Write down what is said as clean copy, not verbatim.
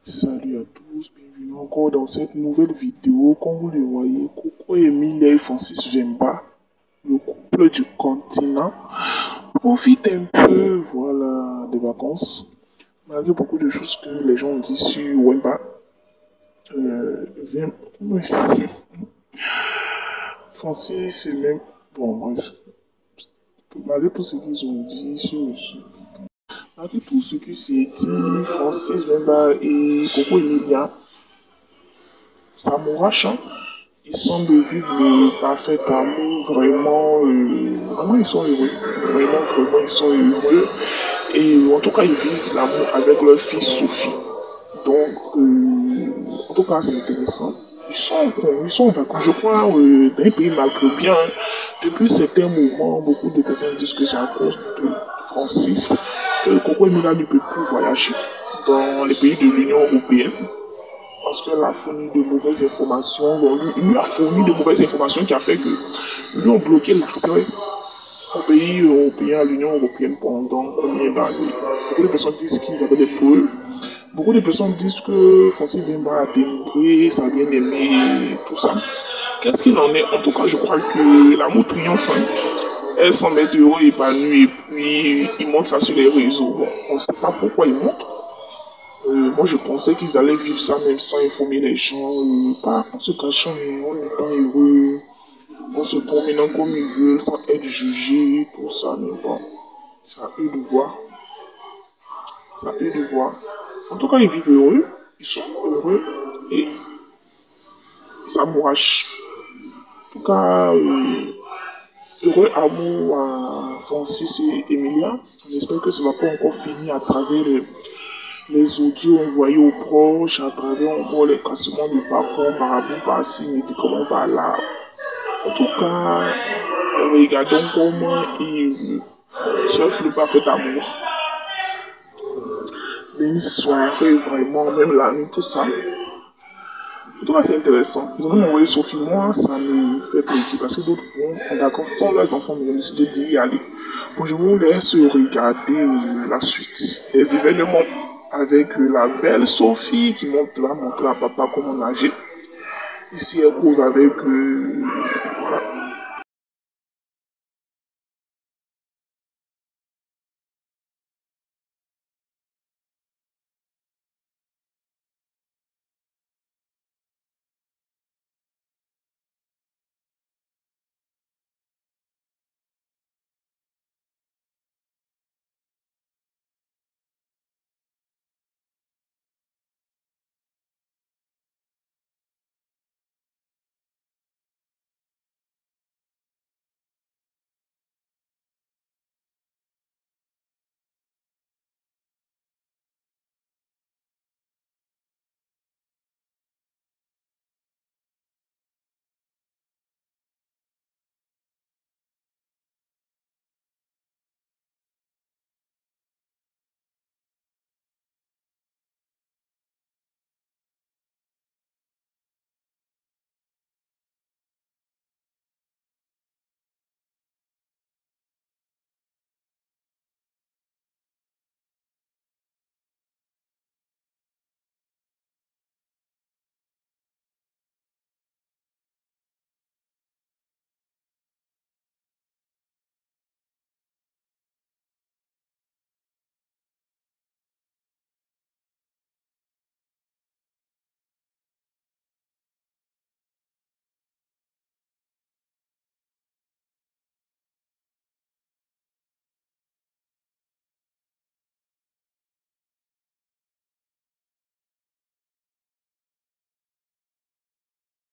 Salut à tous, bienvenue encore dans cette nouvelle vidéo. Comme vous le voyez, Coco Emilia et Francis Vemba, le couple du continent, profite un peu, voilà, des vacances. Malgré beaucoup de choses que les gens ont dit sur Wemba, Francis, c'est même, bon bref, malgré tout ce qu'ils ont dit sur monsieur. Malgré tout ce qui s'est dit, Francis Vemba et Coco Emilia, ça m'arrache, hein. Ils semblent vivre le parfait amour, vraiment, vraiment ils sont heureux, vraiment ils sont heureux. Et en tout cas ils vivent l'amour avec leur fille Sophie. Donc, en tout cas c'est intéressant. Ils sont en vacances, je crois, dans un pays malgré bien. Hein. Depuis certains moments, beaucoup de personnes disent que c'est à cause de Francis que Coco Emilia ne peut plus voyager dans les pays de l'Union européenne. Parce qu'elle a fourni de mauvaises informations. Bon, lui a fourni de mauvaises informations qui a fait que lui ont bloqué l'accès au pays européen, à l'Union européenne pendant combien d'années. Beaucoup de personnes disent qu'ils avaient des preuves. Beaucoup de personnes disent que Francis Vemba a dénigré sa bien-aimée, tout ça. Qu'est-ce qu'il en est? En tout cas, je crois que l'amour triomphe. Hein. Elle semble être heureux, épanouie, et puis il montre ça sur les réseaux. Bon, on ne sait pas pourquoi il montre. Moi, je pensais qu'ils allaient vivre ça même sans informer les gens, pas en se cachant, mais en étant heureux, en se promenant comme ils veulent, sans être jugés, tout ça. Mais bon, c'est à eux de voir. C'est à eux de voir. En tout cas, ils vivent heureux, ils sont heureux et ça m'encourage. En tout cas, heureux amour à Francis et Emilia. J'espère que ça ne va pas encore finir à travers les audios envoyés aux proches, à travers encore les cassements de parcours, marabout par-ci, médicaments par-là. En tout cas, regardons comment ils cherchent le parfait amour. Une soirée, vraiment, même la nuit, tout ça. En tout cas, c'est intéressant. Ils ont même envoyé Sophie. Moi, ça me fait plaisir parce que d'autres vont en vacances sans leurs enfants, mais ils ont décidé d'y aller. Bon, je vous laisse regarder la suite. Les événements avec la belle Sophie qui va montrer à papa comment nager. Ici, elle cause avec